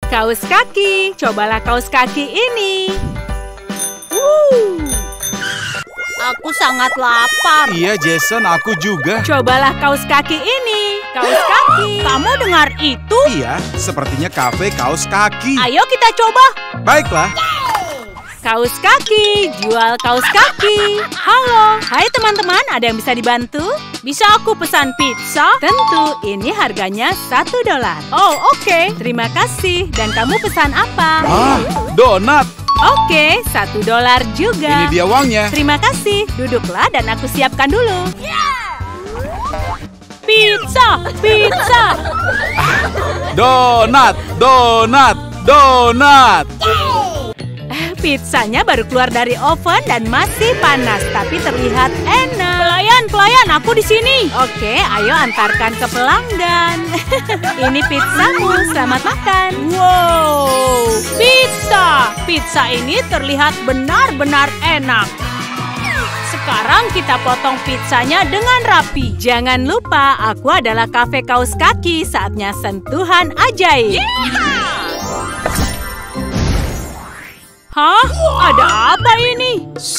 Kaos kaki, cobalah kaos kaki ini. Aku sangat lapar. Iya, Jason, aku juga. Cobalah kaos kaki ini. Kaos kaki. Kamu dengar itu? Iya, sepertinya kafe kaos kaki. Ayo kita coba. Baiklah. Kaos kaki, jual kaos kaki. Halo, hai teman-teman, ada yang bisa dibantu? Bisa aku pesan pizza? Tentu, ini harganya $1. Oh, oke. Terima kasih. Dan kamu pesan apa? Donat. Oke, $1 juga. Ini dia uangnya. Terima kasih. Duduklah dan aku siapkan dulu. Pizza, pizza. Donat, donat, donat. Pizzanya baru keluar dari oven dan masih panas, tapi terlihat enak. Pelayan, aku di sini. Oke, ayo antarkan ke pelanggan. Ini pizzamu, selamat makan. Wow, pizza. Pizza ini terlihat benar-benar enak. Sekarang kita potong pizzanya dengan rapi. Jangan lupa, aku adalah kafe kaos kaki. Saatnya sentuhan ajaib. Hah? Ada apa ini?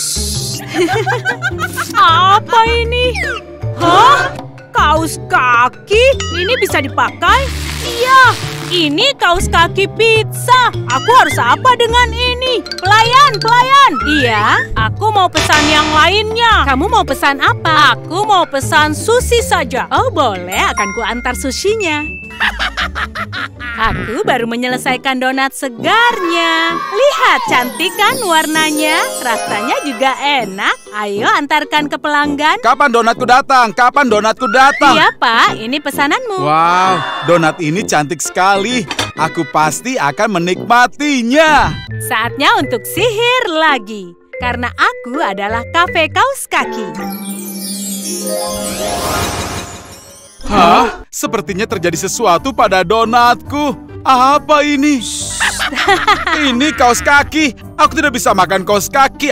Apa ini? Hah? Kaos kaki? Ini bisa dipakai? Iya, ini kaos kaki pizza. Aku harus apa dengan ini? Pelayan. Iya? Aku mau pesan yang lainnya. Kamu mau pesan apa? Aku mau pesan sushi saja. Oh, boleh. Akan kuantar sushinya. Aku baru menyelesaikan donat segarnya. Lihat, cantik kan warnanya? Rasanya juga enak. Ayo antarkan ke pelanggan. Kapan donatku datang? Kapan donatku datang? Iya, Pak. Ini pesananmu. Wow, donat ini cantik sekali. Aku pasti akan menikmatinya. Saatnya untuk sihir lagi. Karena aku adalah kafe kaos kaki. Hah? Sepertinya terjadi sesuatu pada donatku. Apa ini? Ini kaos kaki. Aku tidak bisa makan kaos kaki.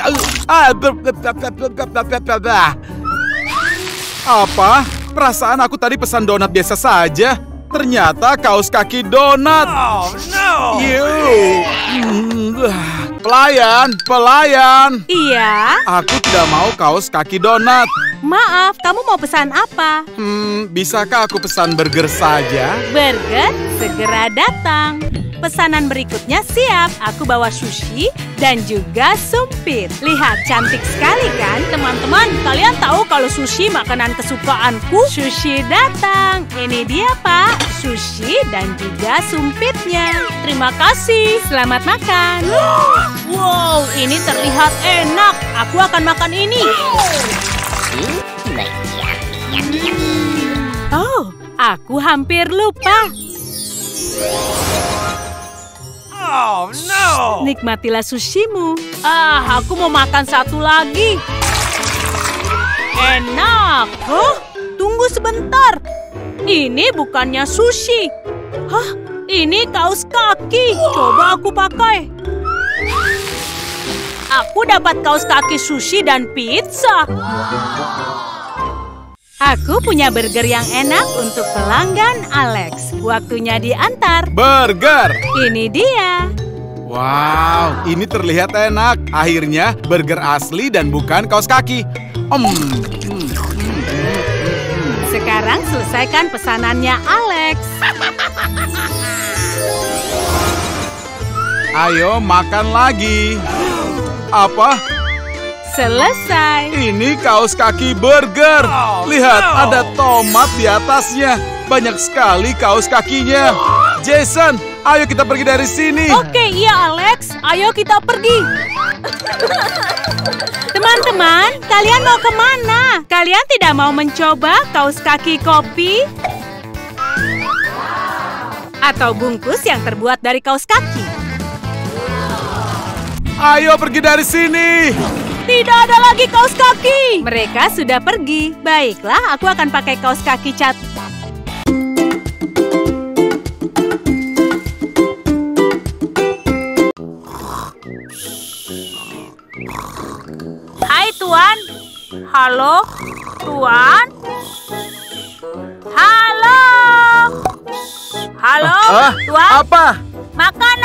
Apa? Perasaan aku tadi pesan donat biasa saja. Ternyata kaos kaki donat. Oh, no. Pelayan. Iya? Aku tidak mau kaos kaki donat. Maaf, kamu mau pesan apa? Bisakah aku pesan burger saja? Burger segera datang. Pesanan berikutnya siap. Aku bawa sushi dan juga sumpit. Lihat, cantik sekali kan? Teman-teman, kalian tahu kalau sushi makanan kesukaanku? Sushi datang. Ini dia, Pak. Sushi dan juga sumpitnya. Terima kasih. Selamat makan. Wow, ini terlihat enak. Aku akan makan ini. Oh, aku hampir lupa. Oh, no! Nikmatilah sushimu. Aku mau makan satu lagi. Enak. Hah? Tunggu sebentar. Ini bukannya sushi. Hah? Ini kaos kaki. Coba aku pakai. Aku dapat kaos kaki sushi dan pizza. Aku punya burger yang enak untuk pelanggan Alex. Waktunya diantar. Burger. Ini dia. Wow, ini terlihat enak. Akhirnya burger asli dan bukan kaos kaki. Sekarang selesaikan pesanannya Alex. Ayo makan lagi. Apa? Selesai. Ini kaos kaki burger. Lihat, ada tomat di atasnya. Banyak sekali kaos kakinya. Jason, ayo kita pergi dari sini. Oke, iya Alex. Ayo kita pergi. Teman-teman, kalian mau kemana? Kalian tidak mau mencoba kaos kaki kopi? Atau bungkus yang terbuat dari kaos kaki? Ayo pergi dari sini. Tidak ada lagi kaos kaki. Mereka sudah pergi. Baiklah, aku akan pakai kaos kaki cat. Hai Tuan. Halo, Tuan. Halo. Halo, Tuan. Apa? Makan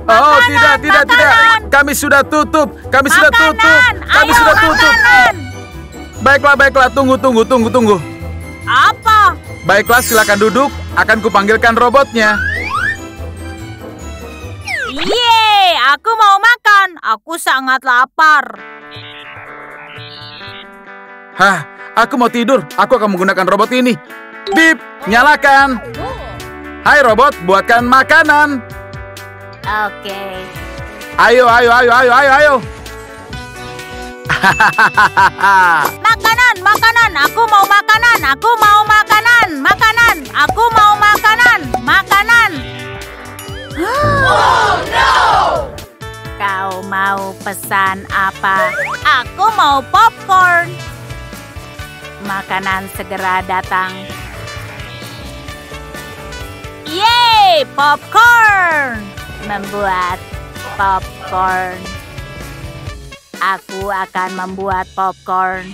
Oh, tidak. Kami sudah tutup. Kami sudah tutup. Baiklah. Tunggu. Apa? Baiklah, silakan duduk. Akan kupanggilkan robotnya. Yeay, aku mau makan. Aku sangat lapar. Hah, aku mau tidur. Aku akan menggunakan robot ini. Bip, nyalakan. Hai robot, buatkan makanan. Oke. Ayo. Makanan. Aku mau makanan. Oh, no! Kau mau pesan apa? Aku mau popcorn. Makanan segera datang. Yeay, popcorn! Membuat popcorn. Aku akan membuat popcorn.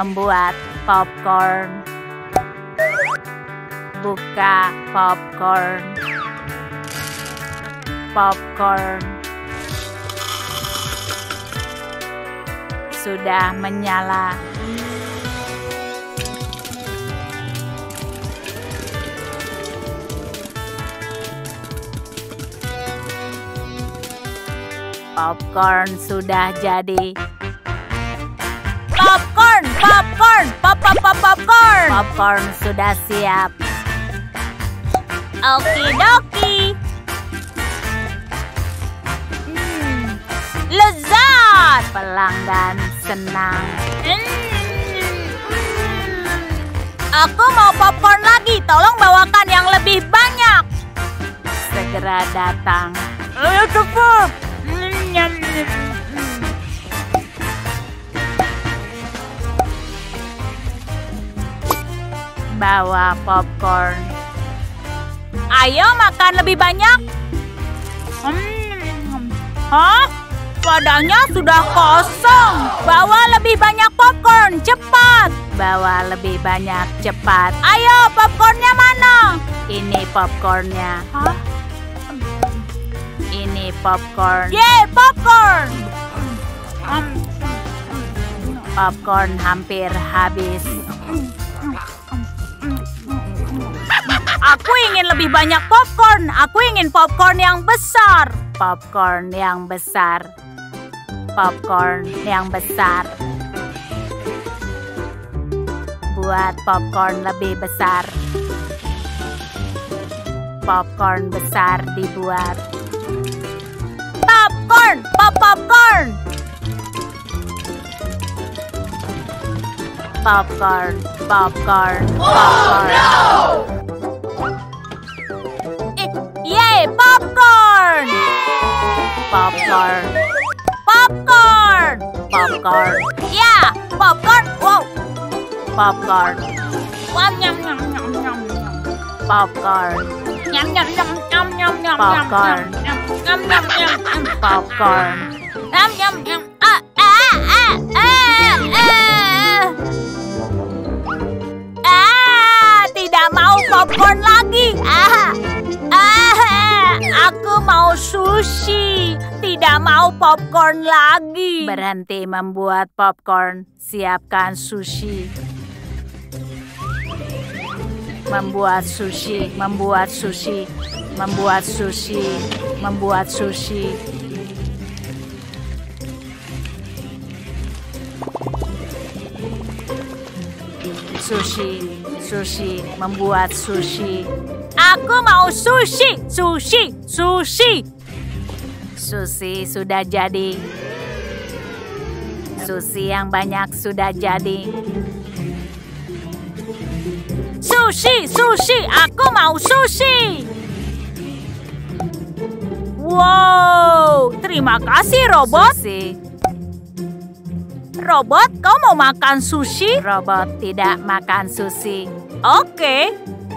Buka popcorn. Sudah menyala. Popcorn sudah jadi. Popcorn. Popcorn sudah siap. Okidoki. Lezat. Pelanggan senang. Aku mau popcorn lagi. Tolong bawakan yang lebih banyak. Segera datang. Ayo cepat. Bawa popcorn. Ayo makan lebih banyak. Hah? Wadahnya sudah kosong. Bawa lebih banyak popcorn, cepat. Bawa lebih banyak, cepat. Ayo, popcornnya mana? Ini popcornnya. Hah? Ini popcorn. Yeay, popcorn! Popcorn hampir habis. Aku ingin lebih banyak popcorn. Aku ingin popcorn yang besar. Popcorn yang besar. Buat popcorn lebih besar. Popcorn besar dibuat. Popcorn. Oh, no! Yay, popcorn! Popcorn. Ya, popcorn. Wow. Popcorn. Popcorn. Tidak mau popcorn lagi. Aku mau sushi. Tidak mau popcorn lagi. Berhenti membuat popcorn. Siapkan sushi. Membuat sushi. Sushi, membuat sushi. Aku mau sushi. Sushi sudah jadi. Sushi yang banyak sudah jadi. Sushi, aku mau sushi. Wow, terima kasih robot. Robot, kau mau makan sushi? Robot tidak makan sushi. Oke.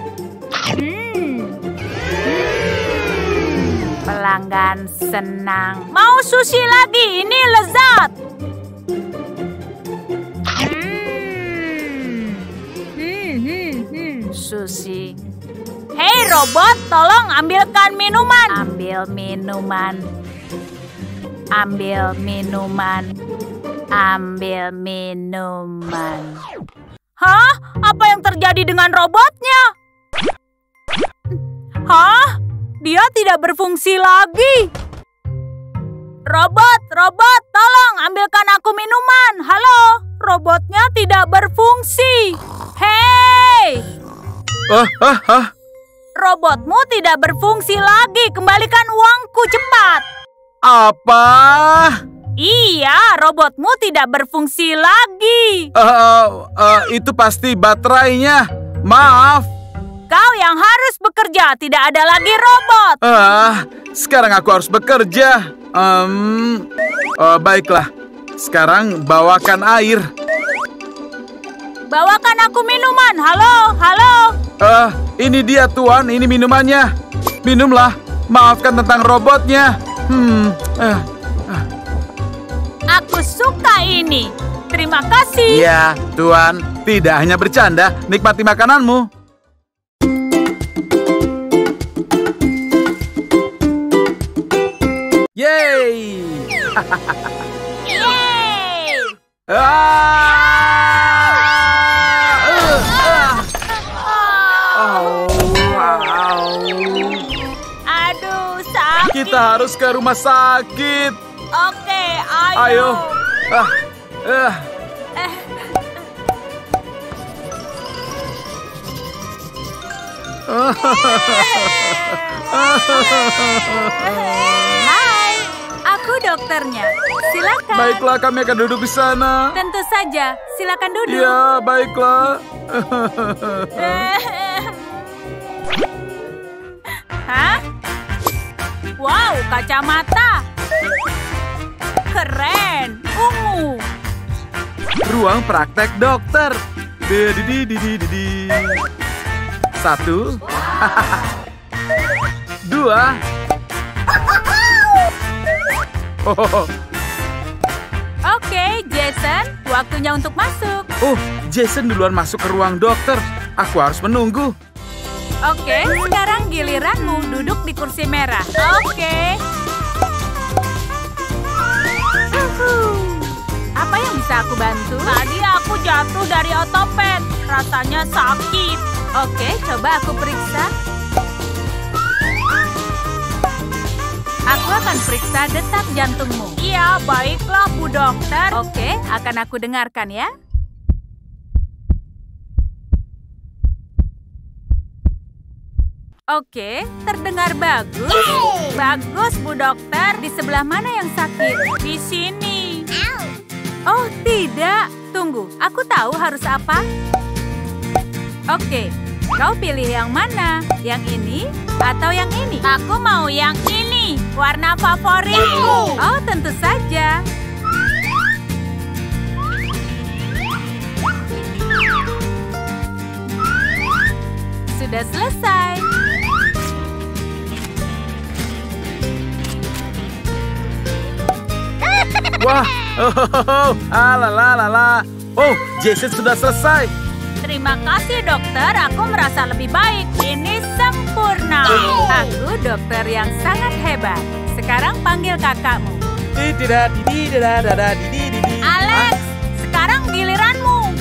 Pelanggan senang. Mau sushi lagi, ini lezat. Sushi. Hei robot, tolong ambilkan minuman. Ambil minuman. Ambil minuman. Ambil minuman. Hah? Apa yang terjadi dengan robotnya? Hah? Dia tidak berfungsi lagi. Robot, tolong ambilkan aku minuman. Halo, robotnya tidak berfungsi. Hei! Robotmu tidak berfungsi lagi. Kembalikan uangku cepat. Apa? Iya, robotmu tidak berfungsi lagi. Itu pasti baterainya. Maaf. Kau yang harus bekerja, tidak ada lagi robot. Sekarang aku harus bekerja. Baiklah. Sekarang bawakan air. Bawakan aku minuman. Halo. Ini dia Tuan, ini minumannya. Minumlah. Maafkan tentang robotnya. Aku suka ini. Terima kasih. Ya, Tuan. Tidak hanya bercanda. Nikmati makananmu. Yeay! Yeay! Aduh, sakit. Kita harus ke rumah sakit. Oke, Ayo. Hai, aku dokternya. Silakan. Baiklah, kami akan duduk di sana. Tentu saja, silakan duduk. Ya, baiklah. Hah? Wow, kacamata. Keren, ungu. Ruang praktek dokter. Didididididi. 1, 2. Oke, Jason, waktunya untuk masuk. Jason duluan masuk ke ruang dokter. Aku harus menunggu. Oke, sekarang giliranmu duduk di kursi merah. Oke. Apa yang bisa aku bantu? Tadi aku jatuh dari otopet. Rasanya sakit. Oke, coba aku periksa. Aku akan periksa detak jantungmu. Iya, baiklah, Bu Dokter. Oke, akan aku dengarkan ya. Oke, terdengar bagus. Bagus, Bu Dokter. Di sebelah mana yang sakit? Di sini. Oh, tidak. Tunggu, aku tahu harus apa. Oke, kau pilih yang mana? Yang ini atau yang ini? Aku mau yang ini. Warna favoritku. Oh, tentu saja. Sudah selesai. Wah, alalala. Oh, Jason sudah selesai. Terima kasih dokter, aku merasa lebih baik. Ini sempurna. Aku dokter yang sangat hebat. Sekarang panggil kakakmu. Alex, sekarang giliranmu.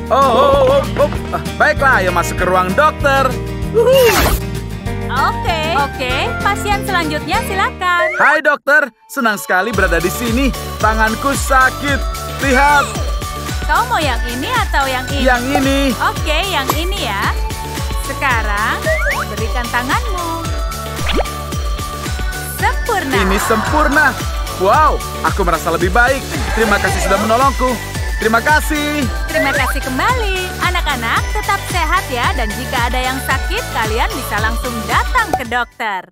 Baiklah, ayo masuk ke ruang dokter. Oke, pasien selanjutnya silakan. Hai dokter, senang sekali berada di sini. Tanganku sakit. Lihat. Kau mau yang ini atau yang ini? Yang ini. Oke, yang ini ya. Sekarang, berikan tanganmu. Sempurna. Ini sempurna. Wow, aku merasa lebih baik. Terima kasih sudah menolongku. Terima kasih. Terima kasih kembali. Anak-anak, tetap sehat ya. Dan jika ada yang sakit, kalian bisa langsung datang ke dokter.